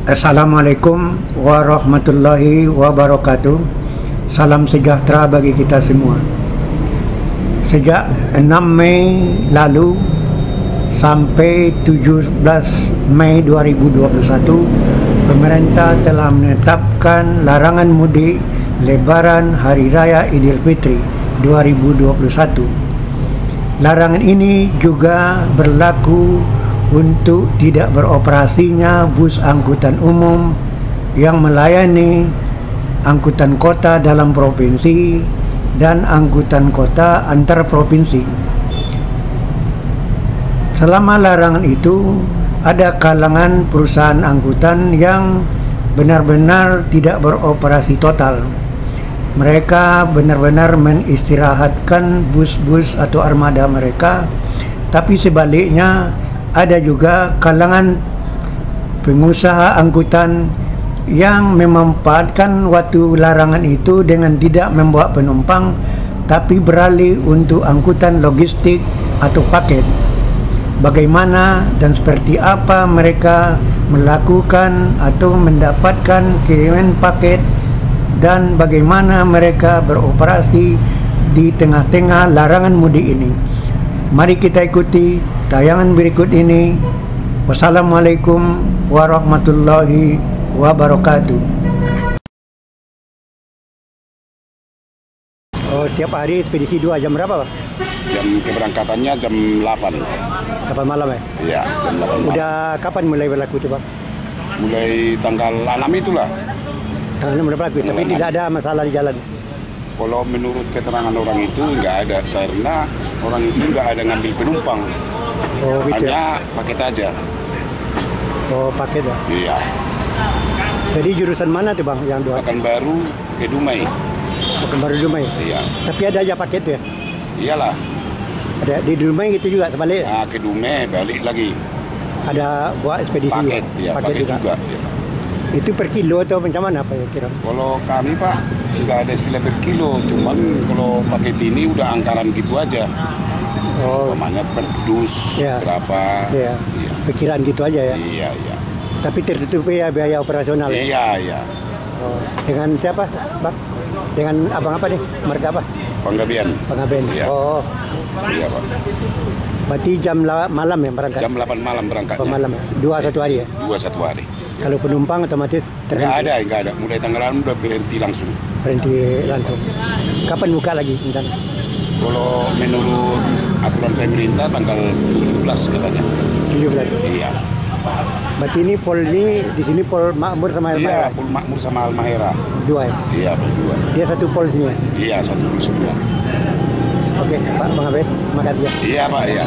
Assalamualaikum warahmatullahi wabarakatuh. Salam sejahtera bagi kita semua. Sejak 6 Mei lalu sampai 17 Mei 2021, pemerintah telah menetapkan larangan mudik Lebaran Hari Raya Idulfitri 2021. Larangan ini juga berlaku untuk tidak beroperasinya bus angkutan umum yang melayani angkutan kota dalam provinsi dan angkutan kota antar provinsi. Selama larangan itu, ada kalangan perusahaan angkutan yang benar-benar tidak beroperasi total. Mereka benar-benar menistirahatkan bus-bus atau armada mereka, tapi sebaliknya ada juga kalangan pengusaha angkutan yang memanfaatkan waktu larangan itu dengan tidak membawa penumpang, tapi beralih untuk angkutan logistik atau paket. Bagaimana dan seperti apa mereka melakukan atau mendapatkan kiriman paket, dan bagaimana mereka beroperasi di tengah-tengah larangan mudik ini. Mari kita ikuti tayangan berikut ini. Wassalamualaikum warahmatullahi wabarakatuh. Oh, tiap hari ekspedisi 2 jam berapa, Pak? Jam keberangkatannya jam 8. 8 malam ya? Iya, jam 8 malam. Udah kapan mulai berlaku itu, Pak? Mulai tanggal 6 itulah. Tanggal 6 berlaku, tapi tidak ada masalah di jalan. Kalau menurut keterangan orang itu nggak ada, karena orang itu nggak ada ngambil penumpang. Oh, gitu ya? Hanya paket aja. Oh, paket ya? Iya. Jadi jurusan mana tuh, Bang, yang 2? Pekanbaru ke Dumai. Pekanbaru Dumai? Iya. Tapi ada aja paket ya? Iyalah. Ada di Dumai gitu juga, sebalik? Nah, ke Dumai balik lagi. Ada buat ekspedisi Paket, juga? ya, paket juga. Ya. Itu per kilo atau macam mana, Pak, ya kira? Kalau kami, Pak, nggak ada istilah per kilo. Cuman kalau paket ini udah anggaran gitu aja. Oh, Namanya per dus, ya. berapa. Ya. Iya. Pikiran gitu aja ya? Iya, iya. Tapi tertutupi ya biaya operasional ya? Iya, iya. Oh, dengan siapa, Bang? Dengan abang apa nih? Marga apa? Panggabean. Pengaben. Iya. Oh, Iya, Pak. berarti jam malam ya berangkat? Jam 8 malam berangkatnya. Oh, malam ya? 2 satu hari ya? 2 satu hari. Kalau penumpang otomatis Nggak ada. Mulai tanggal 6 udah berhenti langsung. berhenti langsung. Kapan buka lagi rencana? Kalau menurut aturan pemerintah tanggal 17 katanya. 17. Iya. Berarti ini pol ini di sini pol Makmur sama Iya, Halmahera? Pul Makmur sama Halmahera. 2 ya? Iya, berdua. Dia satu pol sini ya? Iya, 1 semua. Oke, Pak Bang Abed, makasih ya. Iya, Pak, iya.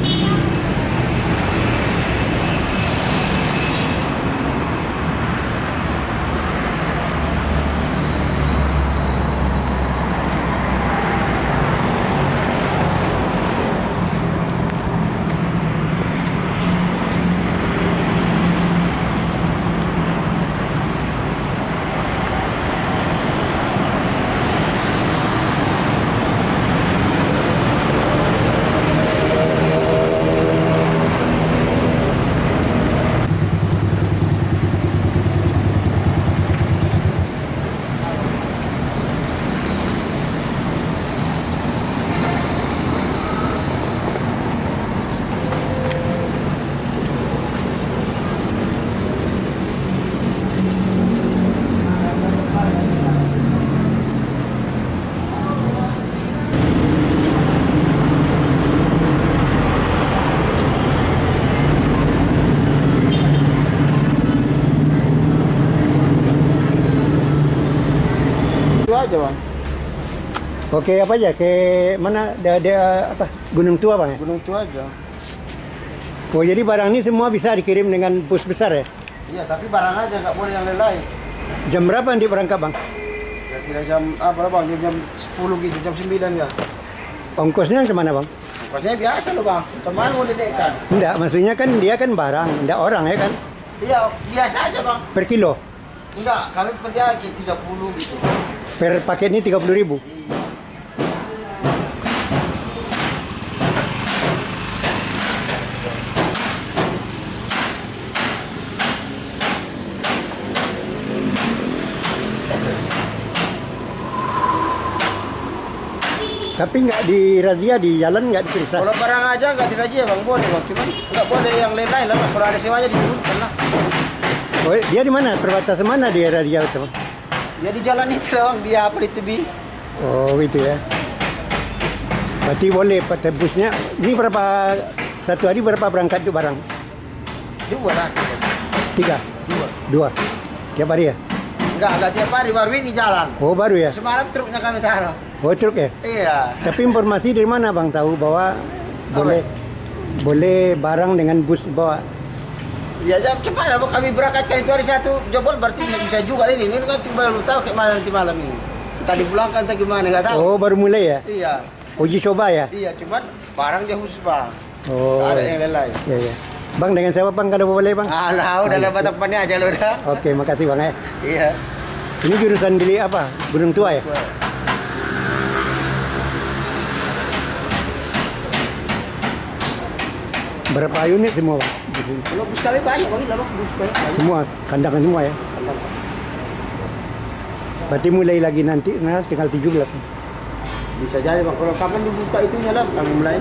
Itu aja, Bang. Oke, apa aja? Ke mana? Ada apa? Gunung Tua, Bang ya? Gunung itu aja. Oh, jadi barang ini semua bisa dikirim dengan bus besar ya? Iya, tapi barang aja, nggak boleh yang lain-lain. Jam berapa nanti berangkat, Bang? Kira-kira jam berapa, Bang? Jam 10 gitu, jam 9 ya. Ongkosnya kemana, Bang? Ongkosnya biasa loh, Bang. Cuman mau didekkan. Enggak, maksudnya kan dia kan barang, enggak orang ya kan? Iya, biasa aja, Bang. Per kilo. Enggak, kami pergi 30 gitu. Per paket ini 30.000. Tapi nggak dirazia di jalan, nggak diperiksa. Kalau barang aja nggak dirazia bang, boleh bang. Cuman nggak boleh yang lain-lain lah. Kalau ada sewanya diturunkan lah. Oh, dia di mana? Perbatasan mana dia razia itu? Bang? Ya di jalan itu lah bang, dia apa di tebi. Oh, itu ya. Berarti boleh tebusnya. Ini berapa, satu hari berapa berangkat tuh barang? Dua lah. 3? Dua. 2? Tiap hari ya? Enggak tiap hari, baru ini jalan. Oh, baru ya? Semalam truknya kami taruh. Oh, truk ya? Iya. Tapi informasi dari mana bang tahu bahwa boleh barang dengan bus bawa? Ya jam cepat lah bang, kami berangkatkan itu hari satu jebol berarti bisa juga ini. Ini kan belum tahu kayak mana nanti malam ini. Tadi pulangkan atau gimana nggak tahu. Oh, baru mulai ya? Iya. Uji coba ya? Iya, cuman barang dia khusus bang. Oh. Nggak ada yang lain. Ya, ya. Bang, dengan siapa bang kalau boleh bang? Alah, udah lewat depannya aja lo udah. Oke, makasih bang ya. Iya. Ini jurusan Dili apa? Gunung Tua ya? Berapa unit semua bang? Di sini? Kalau bus kami banyak bang, lah bang, bus banyak. Semua, kandangan semua ya? Berarti mulai lagi nanti, nah tinggal 17. Bisa jadi bang, kalau kapan dibuka itunya lah, kami mulai.